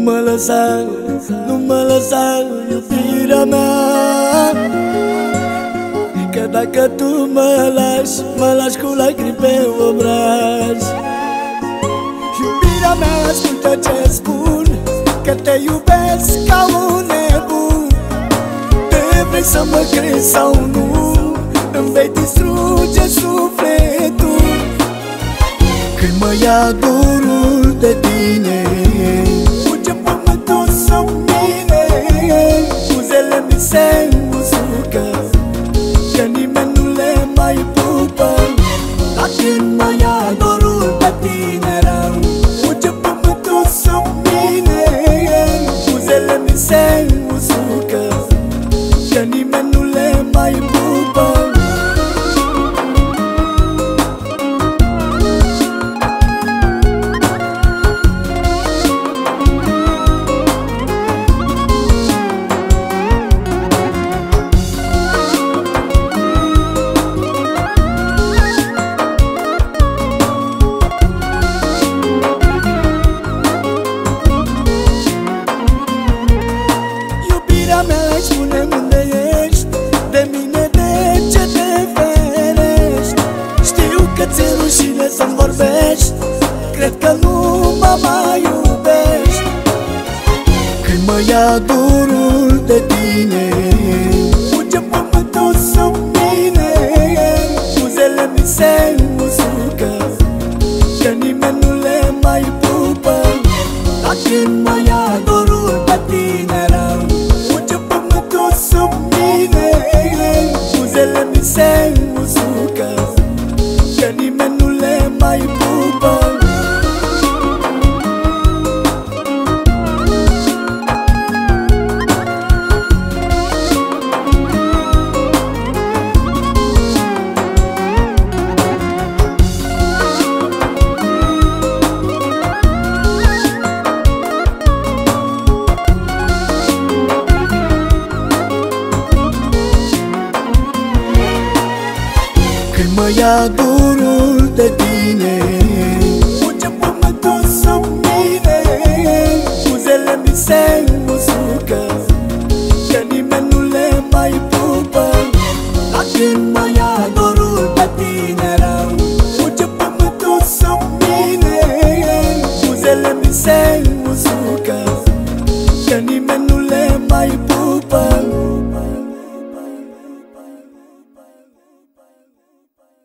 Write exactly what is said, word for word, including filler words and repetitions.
mă lăsa, nu mă lăsa, iubirea mea, că dacă tu mă lași, mă lași cu lacrimi pe obraj. Iubirea mea, ascultă ce spun, că te iubesc ca un nebun. Te vrei să mă crezi sau nu, îmi vei distruge sufletul. Când mă ia dorul de tine, fuge pământul sub mine, buzele mi se usucă, că nimeni nu le mai pupă. Dar când mă ia dorul de tine rău, fuge pământul sub mine, buzele mi se usucă, că nimeni nu le mai pupă. Spune-mi unde ești, de mine de ce te ferești? Știu că ți-e rușine să-mi vorbești, cred că nu mă mai iubești. Când mă ia dorul de tine, fuge pământul sub mine, buzele mi se usucă, că nimeni nu le mai pupă. Dar când mă ia dorul de tine rău, sub mine, buzele mi se usucă, că nimeni nu le mai pupă. Când mă ia dorul de tine, fuge pământul sub mine, buzele mi se